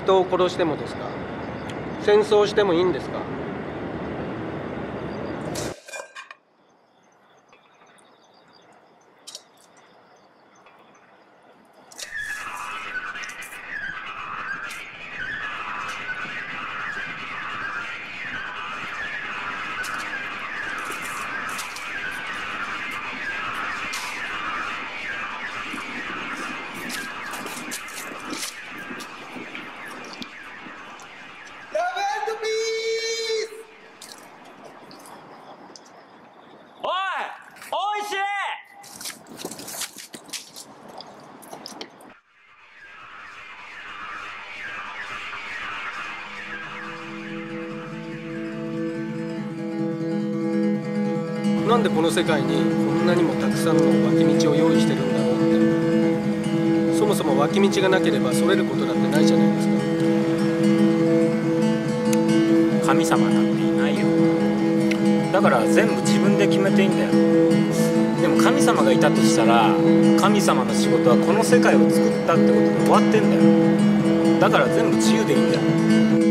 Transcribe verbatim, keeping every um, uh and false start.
人を殺してもですか？戦争してもいいんですか？なんでこの世界にこんなにもたくさんの脇道を用意してるんだろうって。そもそも脇道がなければそれることだってないじゃないですか。 神様なんていないよ。だから全部自分で決めていいんだよ。でも神様がいたとしたら、神様の仕事はこの世界を作ったってことで終わってんだよ。だから全部自由でいいんだよ。